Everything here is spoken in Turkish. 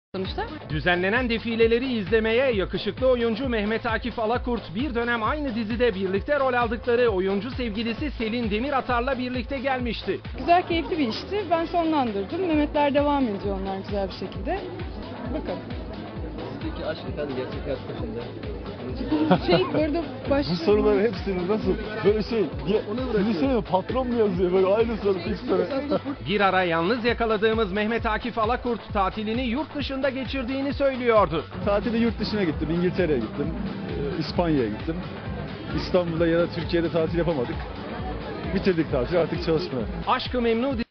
sonuçta. Düzenlenen defileleri izlemeye yakışıklı oyuncu Mehmet Akif Alakurt bir dönem aynı dizide birlikte rol aldıkları oyuncu sevgilisi Selin Demiratar'la birlikte gelmişti. Güzel, keyifli bir işti. Ben sonlandırdım. Mehmetler devam ediyor onlar güzel bir şekilde. Bakalım. Sizdeki aşk efendim gerçek hayat başında. Burada Bu soruların hepsini nasıl böyle sizi patron mu yazıyor böyle aynı soru ilk soru. Bir ara yalnız yakaladığımız Mehmet Akif Alakurt tatilini yurt dışında geçirdiğini söylüyordu. Tatile yurt dışına gittim, İngiltere'ye gittim, İspanya'ya gittim. İstanbul'da ya da Türkiye'de tatil yapamadık. Bitirdik tatili, artık çalışmaya. Aşk-ı Memnu